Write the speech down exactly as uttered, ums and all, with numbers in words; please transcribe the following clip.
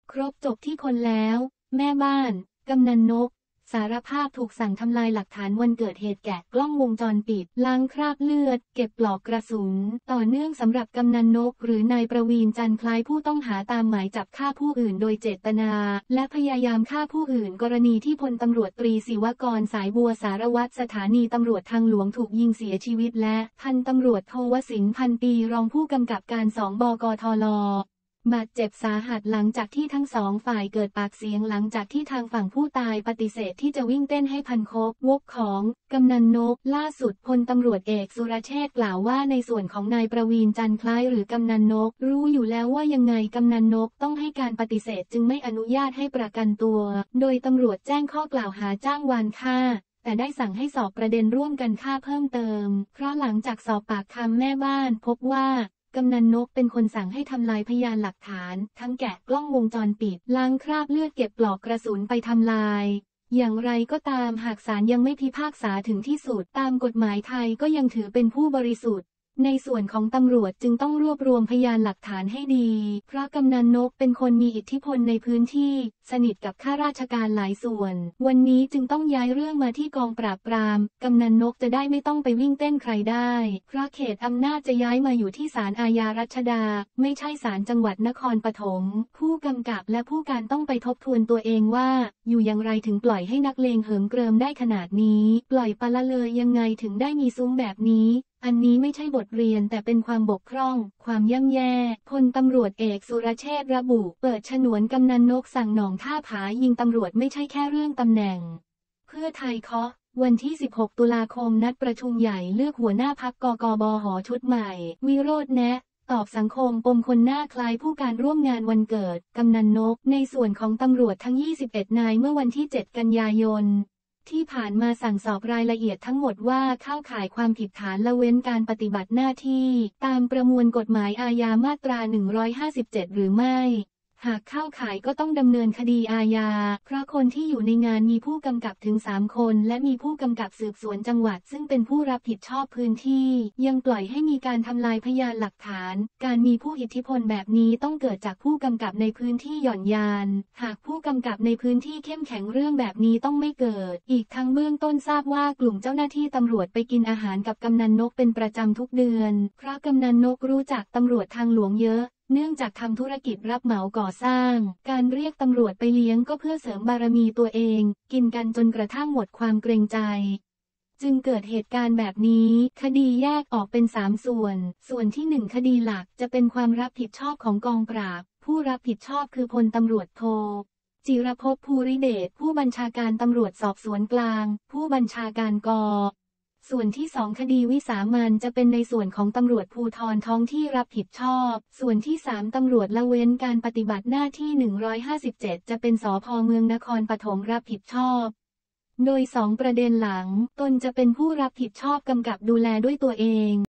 ครบจบที่คนแล้วแม่บ้านกำนันนกสารภาพถูกสั่งทำลายหลักฐานวันเกิดเหตุแกะกล้องวงจรปิดล้างคราบเลือดเก็บปลอกกระสุนต่อเนื่องสำหรับกำนันนกหรือนายประวีณจันทร์คล้ายผู้ต้องหาตามหมายจับฆ่าผู้อื่นโดยเจตนาและพยายามฆ่าผู้อื่นกรณีที่พลตำรวจตรีศิวกรสายบัวสารวัตรสถานีตำรวจทางหลวงถูกยิงเสียชีวิตและพันตำรวจโทวสินทร์พันปีรองผู้กำกับการสองบกทลบาดเจ็บสาหัสหลังจากที่ทั้งสองฝ่ายเกิดปากเสียงหลังจากที่ทางฝั่งผู้ตายปฏิเสธที่จะวิ่งเต้นให้พันคบวกของกำนันนกล่าสุดพลตำรวจเอกสุรเชษฐ์กล่าวว่าในส่วนของนายประวีณจันทร์คล้ายหรือกำนันนกรู้อยู่แล้วว่ายังไงกำนันนกต้องให้การปฏิเสธจึงไม่อนุญาตให้ประกันตัวโดยตำรวจแจ้งข้อกล่าวหาจ้างวานฆ่าแต่ได้สั่งให้สอบประเด็นร่วมกันฆ่าเพิ่มเติมเพราะหลังจากสอบปากคำแม่บ้านพบว่ากำนันนกเป็นคนสั่งให้ทำลายพยานหลักฐานทั้งแกะกล้องวงจรปิดล้างคราบเลือดเก็บปลอกกระสุนไปทำลายอย่างไรก็ตามหากศาลยังไม่พิพากษาถึงที่สุดตามกฎหมายไทยก็ยังถือเป็นผู้บริสุทธิ์ในส่วนของตำรวจจึงต้องรวบรวมพยานหลักฐานให้ดีเพราะกำนันนกเป็นคนมีอิทธิพลในพื้นที่สนิทกับข้าราชการหลายส่วนวันนี้จึงต้องย้ายเรื่องมาที่กองปราบปรามกำนันนกจะได้ไม่ต้องไปวิ่งเต้นใครได้เพราะเขตอำนาจจะย้ายมาอยู่ที่ศาลอาญารัชดาไม่ใช่ศาลจังหวัดนครปฐมผู้กำกับและผู้การต้องไปทบทวนตัวเองว่าอยู่อย่างไรถึงปล่อยให้นักเลงเหิมเกริมได้ขนาดนี้ปล่อยปละเลยยังไงถึงได้มีซุ้มแบบนี้อันนี้ไม่ใช่บทเรียนแต่เป็นความบกพร่องความย่ำแย่พลตำรวจเอกสุรเชษฐ์ระบุเปิดฉนวนกำนันนกสั่งหนองท่าผายิงตำรวจไม่ใช่แค่เรื่องตำแหน่งเพื่อไทยเคาะวันที่สิบหกตุลาคมนัดประชุมใหญ่เลือกหัวหน้าพรรคกกบหชุดใหม่วิโรจน์แนะตอบสังคมปมคนหน้าคล้ายผู้การร่วมงานวันเกิดกำนันนกในส่วนของตำรวจทั้งยี่สิบเอ็ดนายเมื่อวันที่เจ็ดกันยายนที่ผ่านมาสั่งสอบรายละเอียดทั้งหมดว่าเข้าข่ายความผิดฐานละเว้นการปฏิบัติหน้าที่ตามประมวลกฎหมายอาญามาตราหนึ่งร้อยห้าสิบเจ็ดหรือไม่หากเข้าข่ายก็ต้องดำเนินคดีอาญาเพราะคนที่อยู่ในงานมีผู้กำกับถึงสามคนและมีผู้กำกับสืบสวนจังหวัดซึ่งเป็นผู้รับผิดชอบพื้นที่ยังปล่อยให้มีการทำลายพยานหลักฐานการมีผู้อิทธิพลแบบนี้ต้องเกิดจากผู้กำกับในพื้นที่หย่อนยานหากผู้กำกับในพื้นที่เข้มแข็งเรื่องแบบนี้ต้องไม่เกิดอีกทั้งเบื้องต้นทราบว่ากลุ่มเจ้าหน้าที่ตำรวจไปกินอาหารกับกำนันนกเป็นประจำทุกเดือนเพราะกำนันนกรู้จักตำรวจทางหลวงเยอะเนื่องจากทำธุรกิจรับเหมาก่อสร้างการเรียกตำรวจไปเลี้ยงก็เพื่อเสริมบารมีตัวเองกินกันจนกระทั่งหมดความเกรงใจจึงเกิดเหตุการณ์แบบนี้คดีแยกออกเป็นสามส่วนส่วนที่หนึ่งคดีหลักจะเป็นความรับผิดชอบของกองปราบผู้รับผิดชอบคือพลตำรวจโทจิรภพภูริเดชผู้บัญชาการตำรวจสอบสวนกลางผู้บัญชาการกส่วนที่สองคดีวิสามัญจะเป็นในส่วนของตำรวจภูธรท้องที่รับผิดชอบส่วนที่สามตำรวจละเว้นการปฏิบัติหน้าที่หนึ่งร้อยห้าสิบเจ็ดจะเป็นสภ.เมืองนครปฐมรับผิดชอบโดยสองประเด็นหลังตนจะเป็นผู้รับผิดชอบกำกับดูแลด้วยตัวเอง